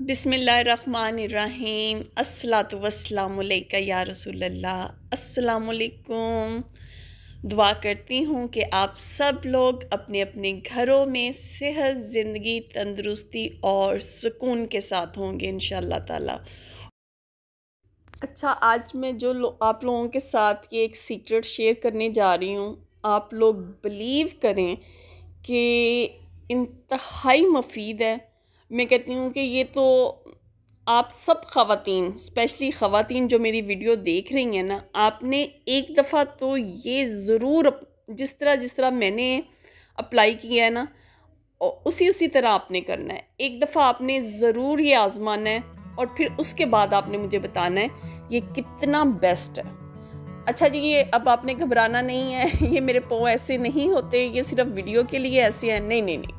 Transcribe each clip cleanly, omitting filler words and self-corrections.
बिस्मिल्लाहिर्रहमानिर्रहीम। अस्सलातु वस्सलामु अलैका या रसूलल्लाह। अस्सलामु अलैकुम। दुआ करती हूँ कि आप सब लोग अपने अपने घरों में सेहत, ज़िंदगी, तंदुरुस्ती और सुकून के साथ होंगे इंशाअल्लाह ताला। अच्छा, आज मैं आप लोगों के साथ ये एक सीक्रेट शेयर करने जा रही हूँ। आप लोग बिलीव करें कि इंतहाई मुफीद है। मैं कहती हूँ कि ये तो आप सब ख़वातीन, स्पेशली ख़वातीन जो मेरी वीडियो देख रही हैं ना, आपने एक दफ़ा तो ये ज़रूर जिस तरह मैंने अप्लाई किया है ना, उसी तरह आपने करना है। एक दफ़ा आपने ज़रूर ये आज़माना है और फिर उसके बाद आपने मुझे बताना है ये कितना बेस्ट है। अच्छा जी, ये अब आपने घबराना नहीं है। ये मेरे पाँव ऐसे नहीं होते, ये सिर्फ वीडियो के लिए ऐसे हैं। नहीं नहीं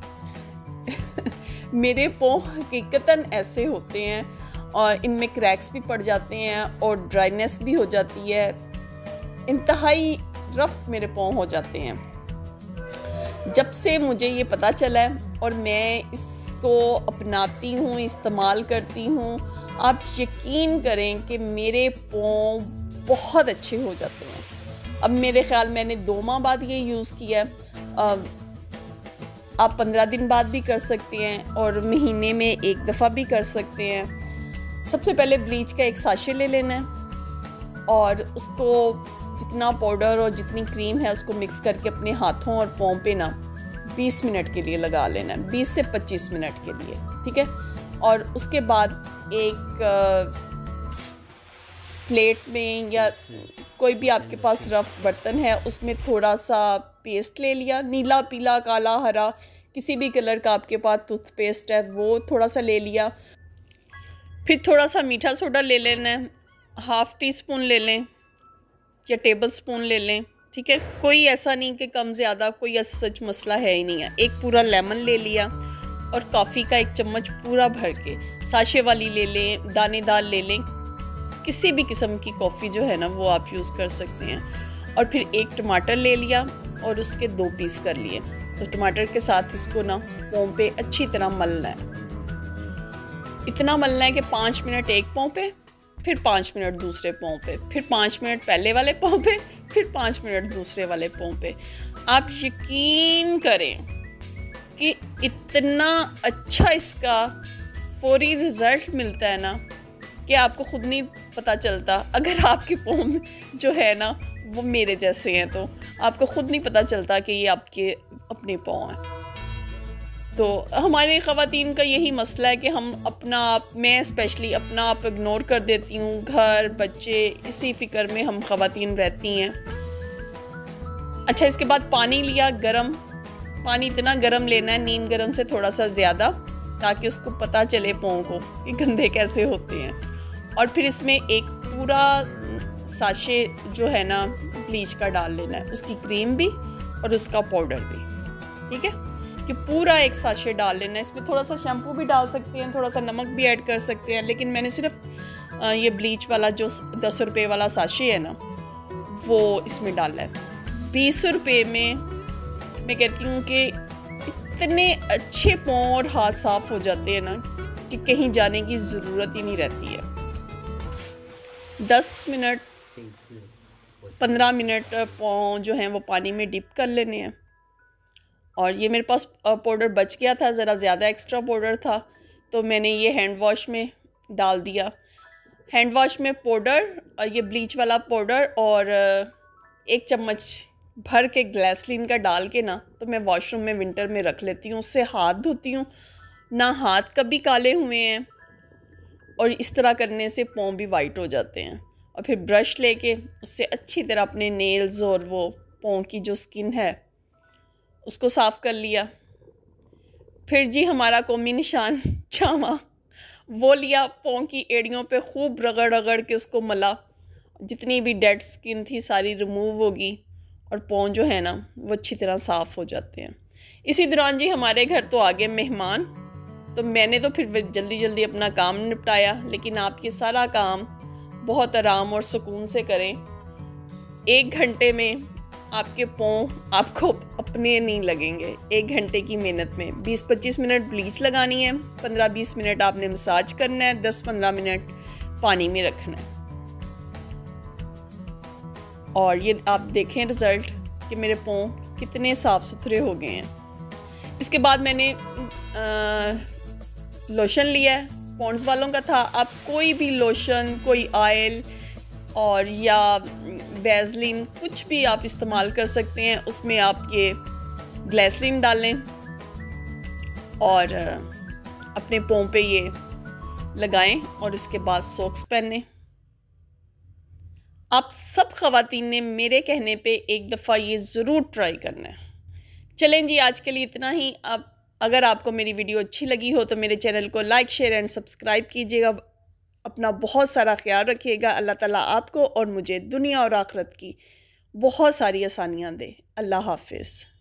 नहीं। मेरे पाँव हकीकतन ऐसे होते हैं और इनमें क्रैक्स भी पड़ जाते हैं और ड्राइनेस भी हो जाती है। इंतहाई रफ मेरे पाँव हो जाते हैं। जब से मुझे ये पता चला है और मैं इसको अपनाती हूँ, इस्तेमाल करती हूँ, आप यकीन करें कि मेरे पाँव बहुत अच्छे हो जाते हैं। अब मेरे ख्याल मैंने 2 माह बाद ये यूज़ किया है। आप 15 दिन बाद भी कर सकते हैं और महीने में एक दफ़ा भी कर सकते हैं। सबसे पहले ब्लीच का एक साशे ले लेना है और उसको जितना पाउडर और जितनी क्रीम है उसको मिक्स करके अपने हाथों और पाँव पे ना 20 मिनट के लिए लगा लेना है, 20 से 25 मिनट के लिए, ठीक है। और उसके बाद एक प्लेट में या कोई भी आपके पास रफ बर्तन है उसमें थोड़ा सा पेस्ट ले लिया, नीला, पीला, काला, हरा, किसी भी कलर का आपके पास टूथपेस्ट है वो थोड़ा सा ले लिया। फिर थोड़ा सा मीठा सोडा ले लेना है, ½ टी स्पून ले लें या टेबल स्पून ले लें, ठीक है। कोई ऐसा नहीं कि कम ज़्यादा, कोई ऐसा सच मसला है ही नहीं है। एक पूरा लेमन ले लिया और कॉफ़ी का 1 चम्मच पूरा भर के, साशे वाली ले लें, दानेदार ले लें, किसी भी किस्म की कॉफ़ी जो है ना वो आप यूज़ कर सकते हैं। और फिर एक टमाटर ले लिया और उसके 2 पीस कर लिए। तो टमाटर के साथ इसको ना पाँव पे अच्छी तरह मलना है। इतना मलना है कि 5 मिनट एक पाँव पे, फिर 5 मिनट दूसरे पाँव पे, फिर 5 मिनट पहले वाले पाँव पे, फिर 5 मिनट दूसरे वाले पाँव पे। आप यकीन करें कि इतना अच्छा इसका फौरी रिज़ल्ट मिलता है ना कि आपको खुद नहीं पता चलता। अगर आपके पाँव जो है ना वो मेरे जैसे हैं तो आपको खुद नहीं पता चलता कि ये आपके अपने पाँव हैं। तो हमारे ख़वातीन का यही मसला है कि हम अपना आप, मैं स्पेशली अपना आप इग्नोर कर देती हूँ। घर, बच्चे, इसी फ़िक्र में हम ख़वातीन रहती हैं। अच्छा, इसके बाद पानी लिया गरम। पानी इतना गरम लेना है, नीम गरम से थोड़ा सा ज़्यादा, ताकि उसको पता चले पाँव को कि गंदे कैसे होते हैं। और फिर इसमें एक पूरा साशे जो है ना ब्लीच का डाल लेना है, उसकी क्रीम भी और उसका पाउडर भी, ठीक है। कि पूरा एक साशे डाल लेना है। इसमें थोड़ा सा शैम्पू भी डाल सकते हैं, थोड़ा सा नमक भी ऐड कर सकते हैं, लेकिन मैंने सिर्फ ये ब्लीच वाला जो 10 रुपये वाला साशे है ना वो इसमें डाला है। 20 रुपये में मैं कहती हूँ कि इतने अच्छे पाँव और हाथ साफ हो जाते हैं ना कि कहीं जाने की ज़रूरत ही नहीं रहती है। 10 मिनट 15 मिनट पाँव जो हैं वो पानी में डिप कर लेने हैं। और ये मेरे पास पाउडर बच गया था, ज़रा ज़्यादा एक्स्ट्रा पाउडर था, तो मैंने ये हैंड वॉश में डाल दिया। हैंड वॉश में पाउडर और ये ब्लीच वाला पाउडर और 1 चम्मच भर के ग्लिसरीन का डाल के ना तो मैं वॉशरूम में विंटर में रख लेती हूँ। उससे हाथ धोती हूँ ना, हाथ कभी काले हुए हैं और इस तरह करने से पाँव भी वाइट हो जाते हैं। और फिर ब्रश लेके उससे अच्छी तरह अपने नेल्स और वो पाँव की जो स्किन है उसको साफ़ कर लिया। फिर जी हमारा कौमी निशान जामा वो लिया, पाँव की एड़ियों पे खूब रगड़ रगड़ के उसको मला, जितनी भी डेड स्किन थी सारी रिमूव होगी और पाँव जो है ना वो अच्छी तरह साफ़ हो जाते हैं। इसी दौरान जी हमारे घर तो आ गए मेहमान, तो मैंने तो फिर जल्दी जल्दी अपना काम निपटाया। लेकिन आप ये सारा काम बहुत आराम और सुकून से करें। 1 घंटे में आपके पाँव आपको अपने नहीं लगेंगे। 1 घंटे की मेहनत में 20-25 मिनट ब्लीच लगानी है, 15-20 मिनट आपने मसाज करना है, 10-15 मिनट पानी में रखना है। और ये आप देखें रिज़ल्ट कि मेरे पाँव कितने साफ़ सुथरे हो गए हैं। इसके बाद मैंने लोशन लिया है, पॉन्ड्स वालों का था। आप कोई भी लोशन, कोई ऑयल और या वैसलीन कुछ भी आप इस्तेमाल कर सकते हैं। उसमें आप ये ग्लिसरीन डालें और अपने पाँव पे ये लगाएं और इसके बाद सॉक्स पहनें। आप सब ख़वातीन ने मेरे कहने पे एक दफ़ा ये ज़रूर ट्राई करना है। चलें जी, आज के लिए इतना ही। अब अगर आपको मेरी वीडियो अच्छी लगी हो तो मेरे चैनल को लाइक, शेयर एंड सब्सक्राइब कीजिएगा। अपना बहुत सारा ख्याल रखिएगा। अल्लाह ताला आपको और मुझे दुनिया और आखिरत की बहुत सारी आसानियाँ दे। अल्लाह हाफिज़।